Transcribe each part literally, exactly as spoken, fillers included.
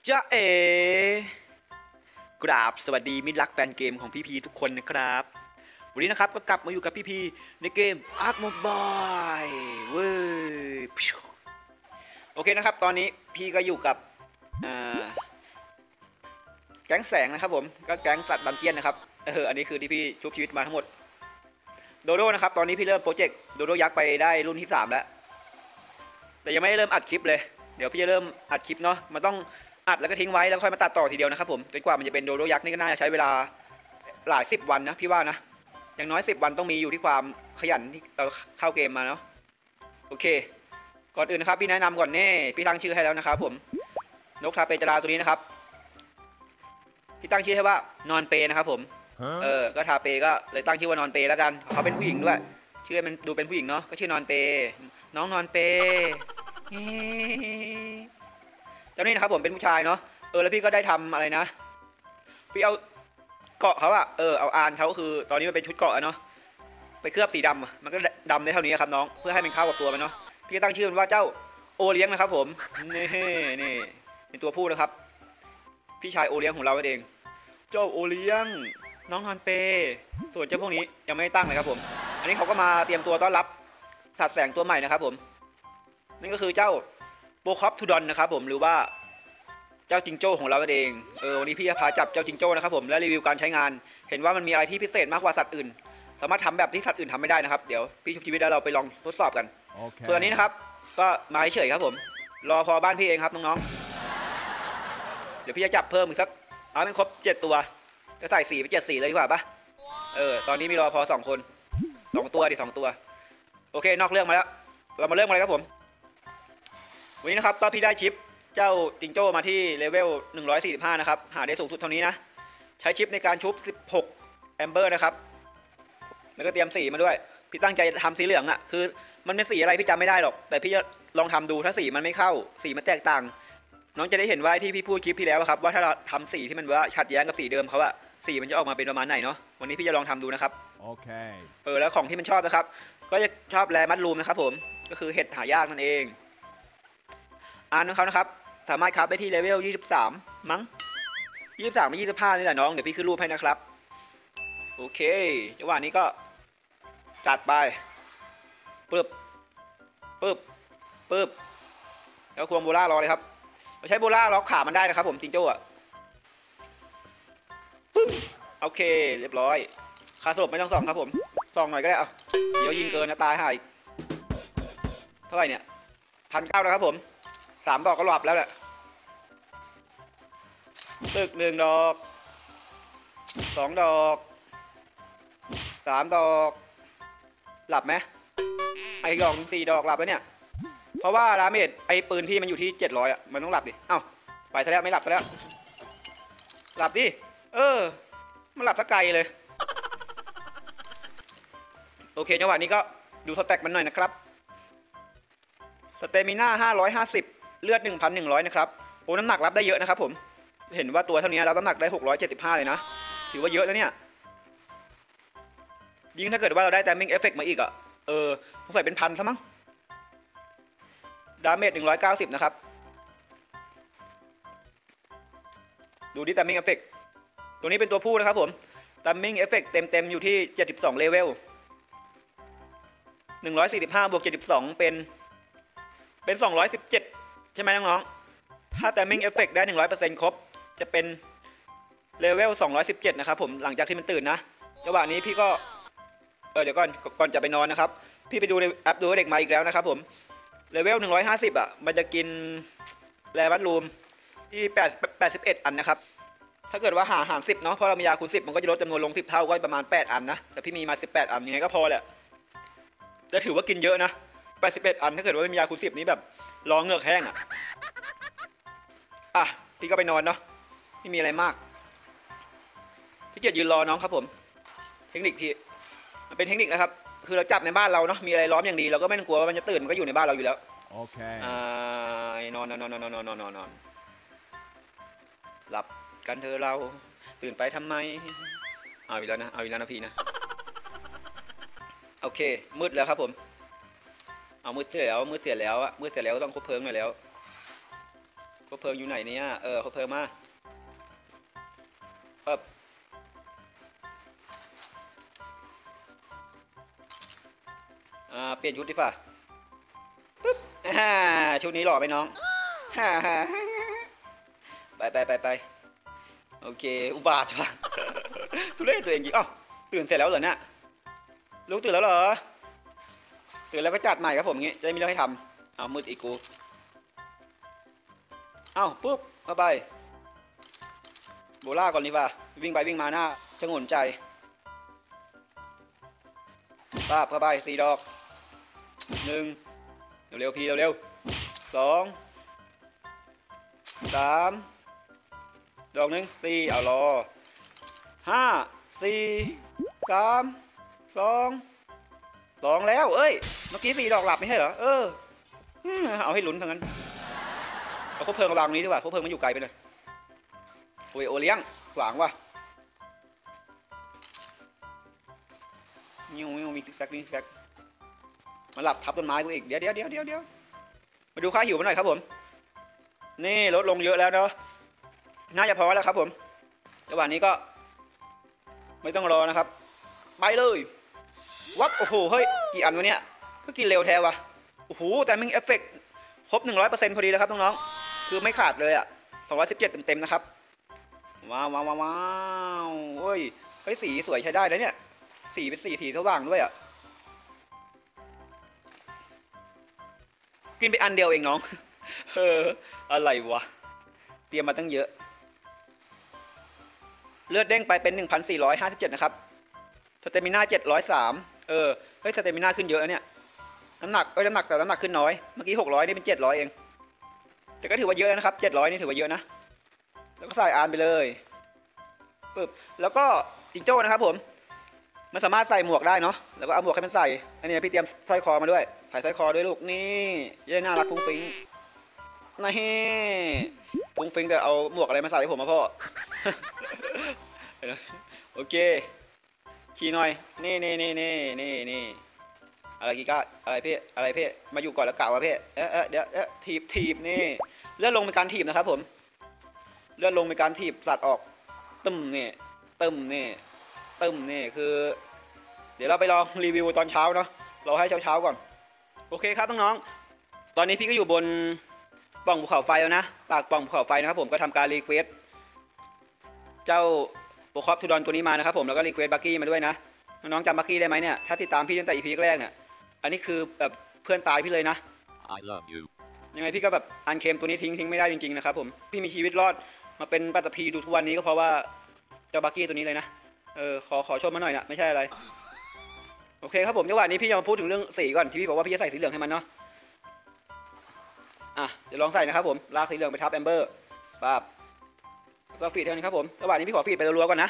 จ้าเอ๋กราบสวัสดีมิตรรักแฟนเกมของพี่พีทุกคนนะครับวันนี้นะครับก็กลับมาอยู่กับพี่พีในเกม Ark Mobile เว้ยโอเคนะครับตอนนี้พี่ก็อยู่กับแก๊งแสงนะครับผมก็แก๊งสัตว์ดันเจียนนะครับเอออันนี้คือที่พี่ชุบชีวิตมาทั้งหมดโดโดนะครับตอนนี้พี่เริ่มโปรเจกต์โดโดยักษ์ไปได้รุ่นที่สามแล้วแต่ยังไม่ได้เริ่มอัดคลิปเลยเดี๋ยวพี่จะเริ่มอัดคลิปเนาะมันต้องอัดแล้วก็ทิ้งไว้แล้วค่อยมาตัดต่อทีเดียวนะครับผมจนกว่ามันจะเป็นโดโดยักษ์นี่ก็น่าจะใช้เวลาหลายสิบวันนะพี่ว่านะอย่างน้อยสิบวันต้องมีอยู่ที่ความขยันที่เราเข้าเกมมาเนาะโอเคก่อนอื่นนะครับพี่แนะนำก่อนเน่พี่ตั้งชื่อให้แล้วนะครับผมนกทาเปจราตัวนี้นะครับพี่ตั้งชื่อให้ว่านอนเปนะครับผมเออก็ทาเปก็เลยตั้งชื่อว่านอนเปแล้วกันเขาเป็นผู้หญิงด้วยชื่อมันดูเป็นผู้หญิงเนาะก็ชื่อนอนเปน้องนอนเปเจ้านี่นะครับผมเป็นผู้ชายเนาะเออแล้วพี่ก็ได้ทำอะไรนะพี่เอาเกาะเขาอะเออเอาอานเขาคือตอนนี้มันเป็นชุดเกาะเนาะไปเคลือบสีดำมันก็ดำได้เท่านี้ครับน้องเพื่อให้มันเข้ากับตัวมันเนาะพี่ก็ตั้งชื่อมันว่าเจ้าโอเลี้ยงนะครับผมนี่นี่เป็นตัวผู้นะครับพี่ชายโอเลี้ยงของเราเองเจ้าโอเลี้ยงน้องนอนเปส่วนเจ้าพวกนี้ยังไม่ตั้งเลยครับผมอันนี้เขาก็มาเตรียมตัวต้อนรับสัตว์แสงตัวใหม่นะครับผมนั่นก็คือเจ้าโบคอปทูดอนนะครับผมหรือว่าเจ้าจิงโจ้ของเราเองเออวันนี้พี่จะพาจับเจ้าจิงโจ้นะครับผมและรีวิวการใช้งานเห็นว่ามันมีอะไรที่พิเศษมากกว่าสัตว์อื่นสามารถทำแบบที่สัตว์อื่นทำไม่ได้นะครับเดี๋ยวพี่ชุบชีวิตแล้วเราไปลองทดสอบกัน okay. ส่วนอันนี้นะครับก็มาเฉยๆครับผมรอพอบ้านพี่เองครับน้องๆเดี๋ยวพี่จะจับเพิ่มอีกสักเอาให้ครบเจ็ดตัวจะใส่สีไปเจ็ดสีเลยดีกว่าปะเออตอนนี้มีรอพอสองคนสองตัวดิสองตัวโอเคนอกเรื่องมาแล้วเรามาเริ่มกันเลยครับผมวันนี้นะครับก็พี่ได้ชิปเจ้าจิงโจ้มาที่เลเวลหนึ่งร้อยสี่สิบห้านะครับหาได้สูงสุดเท่านี้นะใช้ชิปในการชุบสิบหกแอมเบอร์นะครับแล้วก็เตรียมสีมาด้วยพี่ตั้งใจทำสีเหลืองอ่ะคือมันเป็นสีอะไรพี่จำไม่ได้หรอกแต่พี่จะลองทำดูถ้าสีมันไม่เข้าสีมันแตกต่างน้องจะได้เห็นว่าที่พี่พูดคลิปที่แล้วครับว่าถ้าเราทำสีที่มันว่าขัดแย้งกับสีเดิมเขาอะสีมันจะออกมาเป็นประมาณไหนเนาะวันนี้พี่จะลองทำดูนะครับโอเคเออแล้วของที่มันชอบนะครับก็จะชอบแรมัดรูมนะครับผมก็คือเห็ดหายากนั่นเองอ่านของเขานะครับสามารถคราฟได้ที่เลเวลยี่สิบสามมั้งยี่สิบสามไม่ยี่สิบห้านี่แหละน้องเดี๋ยวพี่ขึ้นรูปให้นะครับโอเคจังหวะนี้ก็จัดไปปึ๊บปึ๊บปึ๊บแล้วควงโบล่ารอเลยครับเราใช้โบล่าล็อกขามันได้นะครับผมจิงโจ้อะปึ๊บโอเคเรียบร้อยค่าสลบไม่ต้องส่องครับผมส่องหน่อยก็ได้เอาเดี๋ยวยิงเกินนะตายหายเท่าไหร่เนี่ยพันเก้านะครับผมสามดอกก็หลับแล้วแหละตึกหนึ่งดอกสองดอกสามดอกหลับไหมไอ้ดอกสี่ดอกหลับแล้วเนี่ยเพราะว่าดาเมจไอ้ปืนที่มันอยู่ที่เจ็ดร้อยอ่ะมันต้องหลับดิเอ้าไปซะแล้วไม่หลับซะแล้วหลับดิเออมันหลับซะไกลเลยโอเคจังหวะนี้ก็ดูสแต็กมันหน่อยนะครับสเตมิน่าห้าร้อยห้าสิบเลือด หนึ่งพันหนึ่งร้อย นะครับโอ้น้ำหนักรับได้เยอะนะครับผมเห็นว่าตัวเท่านี้รับน้ำหนักได้หกร้อยเจ็ดสิบห้าเลยนะถือว่าเยอะแล้วเนี่ยยิ่งถ้าเกิดว่าเราได้แตมมิ่งเอฟเฟกต์มาอีกอ่ะเออสงสัยเป็นพันซะมั้งดาเมจหนึ่งร้อยเก้าสิบนะครับดูดิแตมมิ่งเอฟเฟกต์ตัวนี้เป็นตัวผู้นะครับผมแตมมิ่งเอฟเฟกต์เต็มเต็มอยู่ที่เจ็ดสิบสองเลเวลหนึ่งร้อยสี่สิบห้าบวกเจ็ดสิบสองเป็นเป็นสองร้อยสิบเจ็ดใช่ไหมน้องๆถ้าแตมมิ่งเอฟเฟกต์ได้ หนึ่งร้อยเปอร์เซ็นต์ ครบจะเป็นเลเวลสองร้อยสิบเจ็ดนะครับผมหลังจากที่มันตื่นนะจังหวะนี้พี่ก็เออเดี๋ยวก่อนก่อนจะไปนอนนะครับพี่ไปดูแอปดูเด็กมาอีกแล้วนะครับผมเลเวลหนึ่งร้อยห้าสิบอ่ะมันจะกินแรบัตรูมที่แปด แปดสิบเอ็ดอันนะครับถ้าเกิดว่าหาหารสิบเนาะเพราะเรามียาคูณสิบมันก็จะลดจำนวนลงสิบเท่าก็ประมาณแปดอันนะแต่พี่มีมาสิบแปดอันยังไงก็พอแหละจะถือว่ากินเยอะนะแปดสิบเอ็ดอันถ้าเกิดว่ามียาคูณสิบนี้แบบรอเงือกแห้งอ่ะอ่ะพี่ก็ไปนอนเนาะไม่มีอะไรมากพี่เกียรยืนรอน้องครับผมเทคนิคพี่มันเป็นเทคนิคนะครับคือเราจับในบ้านเราเนาะมีอะไรล้อมอย่างดีเราก็ไม่ต้องกลัวว่ามันจะตื่นมันก็อยู่ในบ้านเราอยู่แล้วโอเคอ่านอนนอนนอนนอนนอนนอนนอนนอนหลับกันเธอเราตื่นไปทำไมเอาอีกแล้วนะเอาอีกแล้วนะพี่นะโอเคมืดแล้วครับผมเอามืดเสียแล้วมืดเสียแล้วอะมืดเสียแล้วต้องคบเพลิงหน่อยแล้วโอบเพลิงอยู่ไหนเนี่ยเออคบเพลิงมาเอออ่าเปลี่ยนชุดดิฟ่ะปึ๊บฮ่าชุดนี้หล่อไหมน้องฮ่าฮ่าไปไปไปไปโอเคอุบาทว่ะทุเรศตัวเองจริงอ้าวตื่นเสร็จแล้วเหรอเนี่ยลูกตื่นแล้วเหรอตื่นแล้วก็จัดใหม่ครับผมงี้จะได้มีเรื่องให้ทำเอามืดอีกกูเอ้าปุ๊บเข้าไปโบล่าก่อนดีกว่าวิ่งไปวิ่งมาหน้าชงนใจป้าบเข้าไปสี่ดอกหนึ่งเร็วๆพี่เร็วๆสองสามดอกหนึ่งสี่เอารอห้าสี่สามสองสองแล้วเอ้ยเมื่อกี้สี่ดอกหลับไม่ใช่เหรอเออเอาให้ลุ้นทั้งนั้นเอาคบเพลิงกระบังนี้ดีกว่าคบเพลิงมันอยู่ไกลไปหน่อยโอ้ยโอเลี้ยงขวางว่ะนิ้วนิ้วมีแซกมีแซกมาหลับทับต้นไม้กูอีกเดี๋ยวเดี๋ยวเดี๋ยวเดี๋ยวเดี๋ยวมาดูค่าหิวมาหน่อยครับผมนี่ลดลงเยอะแล้วเนาะน่าจะพอแล้วครับผมจังหวะนี้ก็ไม่ต้องรอนะครับไปเลยวับโอ้โหเฮ้ยกี่อันวะเนี่ยก็กินเร็วแท้วะโอ้โหแต่มิ่งเอฟเฟกต์ครบหนึ่งร้อยเปอร์เซ็นต์พอดีแล้วครับน้องๆคือไม่ขาดเลยอ่ะสองร้อยสิบเจ็ดเต็มๆนะครับว้าวว้าวว้าวเฮ้ยเฮ้ยสีสวยใช้ได้นะเนี่ยสีเป็นสีสีสว่างด้วยอ่ะกินไปอันเดียวเองน้องเอออะไรวะเตรียมมาตั้งเยอะเลือดเด้งไปเป็น หนึ่งพันสี่ร้อยห้าสิบเจ็ด นะครับสเตมิน่าเจ็ดร้อยสามเออเฮ้ยสเตมิน่าขึ้นเยอะนะเนี่ยน้ำหนักเอ้ยน้ำหนักแต่น้ำหนักขึ้นน้อยเมื่อกี้หกร้อยนี่เป็นเจ็ดร้อยเองแต่ก็ถือว่าเยอะนะครับเจ็ดร้อยนี่ถือว่าเยอะนะแล้วก็ใส่อานไปเลยปึ๊บแล้วก็จิงโจ้นะครับผมมันสามารถใส่หมวกได้เนาะแล้วก็เอาหมวกให้มันใส่อันนี้พี่เตรียมสร้อยคอมาด้วยใส่สร้อยคอด้วยลูกนี่ยังน่ารักฟุ้งฟิ้งนี่ฟุ้งฟิ้งแต่เอาหมวกอะไรมาใส่ให้ผมมาพ่อโอเคขี่หน่อยนี่นี่นี่นี่นี่นี่อะไรกีก้าอะไรพี่อะไรพี่มาอยู่ก่อนแล้วกล่าวว่าพี่เอ๊ะเอ๊ะเดี๋ยวเอ๊ะถีบถีบนี่เลื่อนลงเป็นการถีบนะครับผมเลื่อนลงเป็นการถีบสัตว์ออกตึมนี่ตึมนี่ตึมนี่คือเดี๋ยวเราไปลองรีวิวตอนเช้าเนาะเราให้เช้าเช้าก่อนโอเคครับน้องๆตอนนี้พี่ก็อยู่บนปล่องภูเขาไฟแล้วนะปากปล่องภูเขาไฟนะครับผมก็ทำการรีเควสเจ้าโปรคอปทูดอนตัวนี้มานะครับผมแล้วก็รีเควสบักกี้มาด้วยนะน้องๆจำบักกี้ได้ไหมเนี่ยถ้าติดตามพี่ตั้งแต่ อี พี แรกเนี่ยอันนี้คือแบบเพื่อนตายพี่เลยนะ I love you ยังไงพี่ก็แบบอันเคมตัวนี้ทิ้งทิ้งไม่ได้จริงๆนะครับผมพี่มีชีวิตรอดมาเป็นปัตตภีดูทุกวันนี้ก็เพราะว่าเจ้าบักกี้ตัวนี้เลยนะเออขอขอชมมาหน่อยนะไม่ใช่อะไรโอเคครับผมจังหวะนี้พี่จะมาพูดถึงเรื่องสีก่อนที่พี่บอกว่าพี่จะใส่สีเหลืองให้มันเนาะอ่ะเดี๋ยวลองใส่นะครับผมลากสีเหลืองไปทับแอมเบอร์ปั๊บก็ฟีดเท่านี้ครับผมจังหวะนี้พี่ขอฟีดไปรัวๆก่อนนะ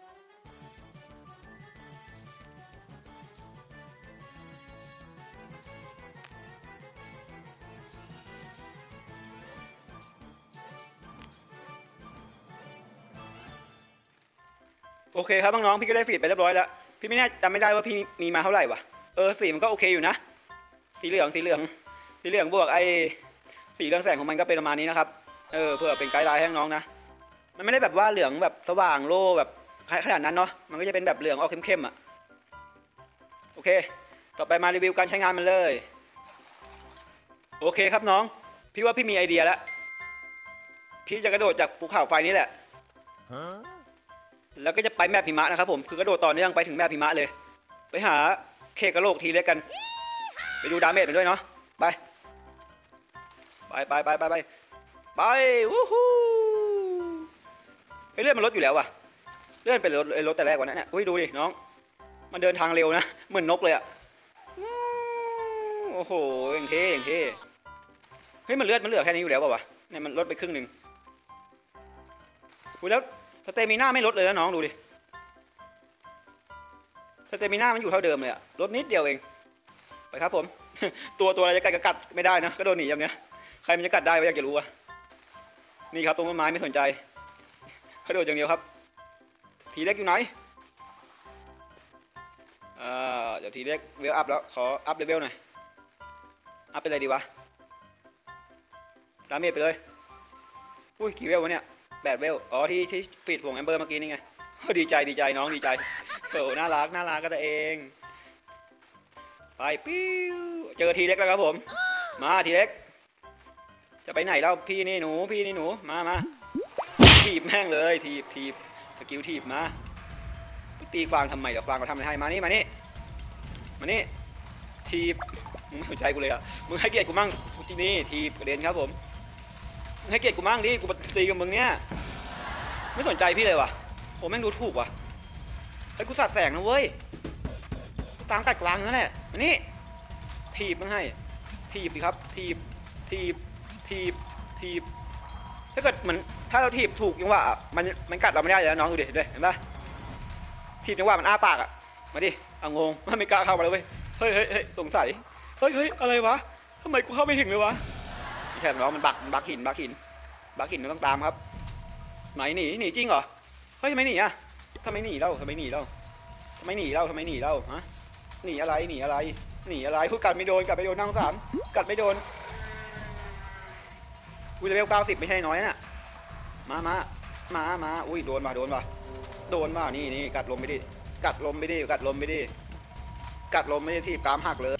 โอเคครับน้องๆพี่ก็ได้ฟีดไปเรียบร้อยแล้วพี่ไม่แน่จำไม่ได้ว่าพี่มีมาเท่าไหร่วะเออสีมันก็โอเคอยู่นะสีเหลืองสีเหลืองสีเหลืองบวกไอ้สีเรืองแสงของมันก็เป็นประมาณนี้นะครับเออเพื่อเป็นไกด์ไลน์ให้น้องๆนะมันไม่ได้แบบว่าเหลืองแบบสว่างโล่แบบขนาดนั้นเนาะมันก็จะเป็นแบบเหลืองออกเข้มๆอ่ะโอเคต่อไปมารีวิวการใช้งานมันเลยโอเคครับน้องพี่ว่าพี่มีไอเดียแล้วพี่จะกระโดดจากภูเขาไฟนี้แหละแล้วก็จะไปแมปหิมะนะครับผมคือกระโดดต่อเนื่องไปถึงแมปหิมะเลยไปหาเคกระโหลกทีเล็กกันไปดูดาเมจไปด้วยเนาะไปไปไปไปไปไปไปวู้ฮู้ไอเลื่อนมันลดอยู่แล้วว่ะเลื่อนเป็นรถรถแต่แรกกว่านั้นเนี่ยอุ้ยดูดิน้องมันเดินทางเร็วนะเหมือนนกเลยอะโอ้โหอย่างเท่อย่างเท่เฮ้ยมันเลือดมันเหลือแค่นี้อยู่แล้วป่าวะเนี่ยมันลดไปครึ่งหนึ่งอุ้ยแล้วสเตมิน่าไม่ลดเลยนะน้องดูดิสเตมิน่ามันอยู่เท่าเดิมเลยอะลดนิดเดียวเองไปครับผมตัวตัวอะไรจะกัดก็กัดไม่ได้นะก็โดนหนีอย่างเนี้ยใครมันจะกัดได้ไม่อยากจะรู้อะนี่ครับตรงต้นไม้ไม่สนใจกระโดดอย่างเดียวครับทีเล็กอยู่ไหนอ่าเดี๋ยวทีเล็กเวลอัพแล้วขออัพเลเวลหน่อยอัพไปเลยดีวะดาเมจไปเลยอุ้ยกี่เวลวะเนี่ยแปดเวลอ๋อที่ที่ฟีดห่วงแอมเบอร์เมื่อกี้นี่ไงดีใจดีใจน้องดีใจโอ้น่ารักน่ารักก็ตัวเองไปปิ้วเจอทีเล็กแล้วครับผมมาทีเล็กจะไปไหนเล่าพี่นี่หนูพี่นี่หนูมามาถีบแม่งเลยถีบถีบสกิลถีบมาตีฟางทำไมเดี๋ยวฟางก็ทำอะไรให้มานี่มานี่มานี่ทีบมึงไม่สนใจกูเลยอ่ะมึงให้เกียรติกูมั่งกูที่นี่ทีบกระเด็นครับผมมึงให้เกียรติกูมั่งดิกูมาตีกับมึงเนี่ยไม่สนใจพี่เลยวะโอ้แม่งดูถูกว่ะไอ้กูสัตว์แสงนะเว้ยตามกัดกลางนั่นแหละมานี่ทีบมึงให้ทีบดิครับทีบทีบทีบทีบถ้าเกิดเหมือนถ้าเราทีบถูกยังว่ามันมันกัดเราไม่ได้เลยนะน้องดูดิเห็นปะทีบยังว่ามันอ้าปากอ่ะมาดิเอางงมันไม่กล้าเข้ามาเลยเว้ยเฮ้ยเฮ้ยเฮ้ยสงสัยเฮ้ยเฮ้ยอะไรวะทำไมกูเข้าไม่ถึงเลยวะไม่ใช่น้องมันบักมันบักหินบักหินบักหินต้องตามครับไหนหนีหนีจริงเหรอเฮ้ยทำไมหนีอ่ะทำไมหนีเล่าทำไมหนีเล่าทำไมหนีเล่าทำไมหนีเล่าฮะหนีอะไรหนีอะไรหนีอะไรพูดกัดไม่โดนกัดไม่โดนนั่งสามกัดไม่โดนอุ้ยเลเวลเก้าสิบไม่ใช่น้อยน่ะมามามามาอุ้ยโดนมาโดนมาโดนมานี่นี่กัดลมไปดิกัดลมไปดิกัดลมไปดิกัดลมไม่ได้ที่กรามหักเลย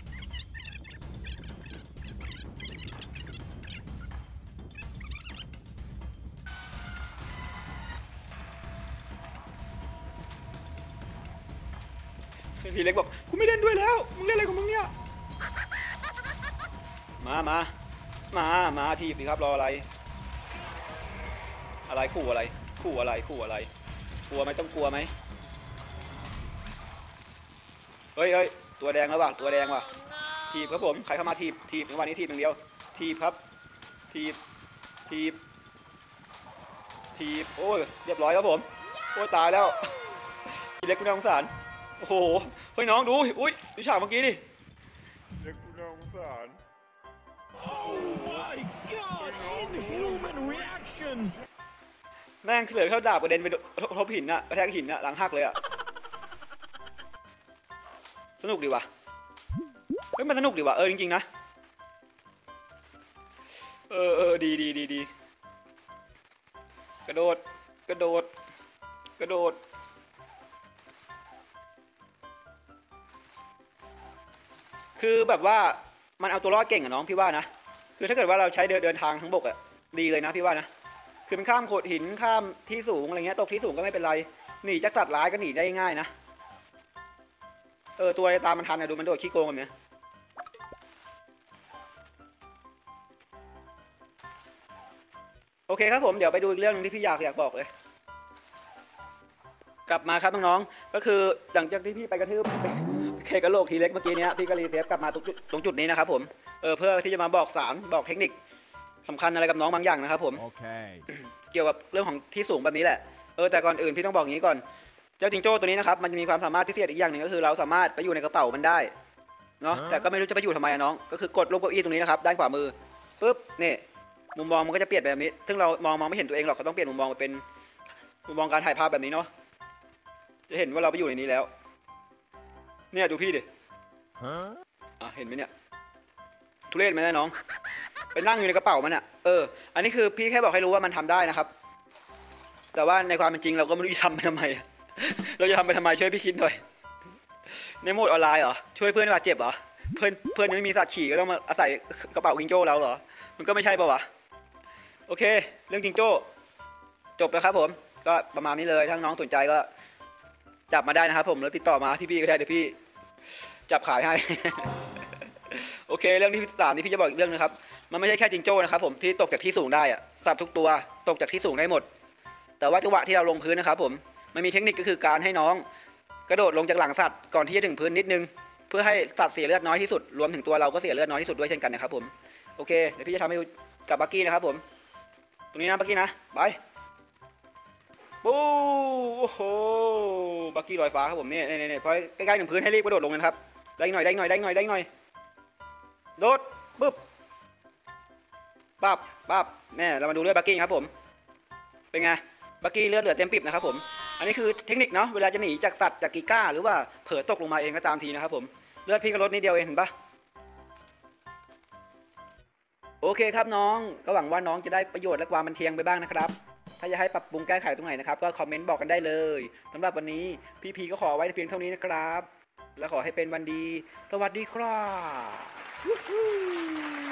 ทีเล็กบอกกูไม่เล่นด้วยแล้วมึงเล่นอะไรของมึงเนี่ยมามามามาทีสิครับรออะไรอะไรขู่อะไรขู่อะไรขู่อะไรกลัวไหมต้องกลัวไหมเฮ้ยเฮ้ยตัวแดงแล้วว่ะตัวแดงว่ะทีบครับผมใครเข้ามาทีบทีบในวันนี้ทีบอย่างเดียวทีบครับทีบทีบทีบโอ้ยเรียบร้อยครับผมโอ้ยตายแล้วทีเล็กคุณน่าสงสารโอ้โหเฮ้ยน้องดูอุ้ยดูฉากเมื่อกี้ดิเล็กคุณน่าสงสาร Oh my God inhuman reactions แม่งเหลือเข้าดาบกระเด็นไปทบหินอะกระแทกหินอะหลังหักเลยอะสนุกดีว่ะเฮ้ยมันสนุกดีว่ะเออจริงๆนะเออเออดีดีดีดีกระโดดกระโดดกระโดดคือแบบว่ามันเอาตัวรอดเก่งอะน้องพี่ว่านะคือถ้าเกิดว่าเราใช้เดินเดินทางทั้งบกอะดีเลยนะพี่ว่านะคือมันข้ามโขดหินข้ามที่สูงอะไรเงี้ยตกที่สูงก็ไม่เป็นไรหนีจากสัตว์ร้ายก็หนีได้ง่ายนะเออตัวตามมันทันนะดูมันโดดขี้โกงแบบนี้โอเคครับผมเดี๋ยวไปดูอีกเรื่องนึงที่พี่อยากอยากบอกเลยกลับมาครับน้องๆก็คือหลังจากที่พี่ไปกระทืบเคกระโหลกทีเล็กเมื่อกี้นี้พี่ก็รีเซฟกลับมาตรงจุดตรงจุดนี้นะครับผมเออเพื่อที่จะมาบอกสารบอกเทคนิคสำคัญอะไรกับน้องบางอย่างนะครับผม okay. เกี่ยวกับเรื่องของที่สูงแบบนี้แหละเออแต่ก่อนอื่นพี่ต้องบอกอย่างนี้ก่อนเจ้าจิงโจ้ตัวนี้นะครับมันจะมีความสามารถพิเศษอีกอย่างหนึ่งก็คือเราสามารถไปอยู่ในกระเป๋ามันได้เนาะแต่ก็ไม่รู้จะไปอยู่ทำไมน้องก็คือกดลงเก้าอี้ตรงนี้นะครับด้านขวามือปุ๊บนี่มุมมองมันก็จะเปลี่ยนแบบนี้ซึ่งเรามองมองไม่เห็นตัวเองหรอกก็ต้องเปลี่ยนมุมมองเป็นมุมมองการถ่ายภาพแบบนี้เนาะจะเห็นว่าเราไปอยู่ในนี้แล้วเนี่ยดูพี่ดิอ่ะเห็นไหมเนี่ยทุเรศไหมน้องไปนั่งอยู่ในกระเป๋ามันอ่ะเอออันนี้คือพี่แค่บอกให้รู้ว่ามันทำได้นะครับแต่ว่าในความเป็นจริงเราก็ไม่รู้จะทำไปทำไมเราจะทำไปทำไมช่วยพี่คิดหน่อยในโหมดออนไลน์เหรอช่วยเพื่อนบาดเจ็บเหรอเพื่อนเพื่อนยังไม่มีสัตว์ขี่ก็ต้องมาอาศัยกระเป๋าจิงโจ้เราเหรอมันก็ไม่ใช่ป่าววะโอเคเรื่องจิงโจ้จบแล้วครับผมก็ประมาณนี้เลยถ้าน้องสนใจก็จับมาได้นะครับผมแล้วติดต่อมาที่พี่ก็ได้เดี๋ยวพี่จับขายให้ โอเคเรื่องที่สามนี้พี่จะบอกอีกเรื่องนึงครับมันไม่ใช่แค่จิงโจ้นะครับผมที่ตกจากที่สูงได้อะสัตว์ทุกตัวตกจากที่สูงได้หมดแต่ว่าจังหวะที่เราลงพื้นนะครับผมมันมีเทคนิคก็คือการให้น้องกระโดดลงจากหลังสัตว์ก่อนที่จะถึงพื้นนิดนึงเพื่อให้สัตว์เสียเลือดน้อยที่สุดรวมถึงตัวเราก็เสียเลือดน้อยที่สุดด้วยเช่นกันนะครับผมโอเคเดี๋ยวพี่จะทำให้ดูกับบักกี้นะครับผมตรงนี้นะบักกี้นะไปปู้โอ้โหบักกี้ลอยฟ้าครับผมนี่นี่นี่พอใกล้ๆถึงพื้นให้รีบกระโดดลงนะครับได้หน่อยได้หน่อยได้หน่อยได้หน่อยโดดปึ๊บปั๊บปั๊บแน่เรามาดูเลือดบักกี้ครับผมเป็นไงบักกี้เลือดเหลือเต็มปิบนะครับผมอันนี้คือเทคนิคเนาะเวลาจะหนีจากสัตว์จากกีก้าหรือว่าเผลอตกลงมาเองก็ตามทีนะครับผมเลือดพี่ก็ลดนิดเดียวเองเห็นปะโอโอเคครับน้องก็หวังว่าน้องจะได้ประโยชน์และความบันเทิงไปบ้างนะครับถ้าจะให้ปรับปรุงแก้ไขตรงไหนนะครับก็คอมเมนต์บอกกันได้เลยสำหรับวันนี้พี่พีก็ขอไว้เพียงเท่านี้นะครับและขอให้เป็นวันดีสวัสดีครับ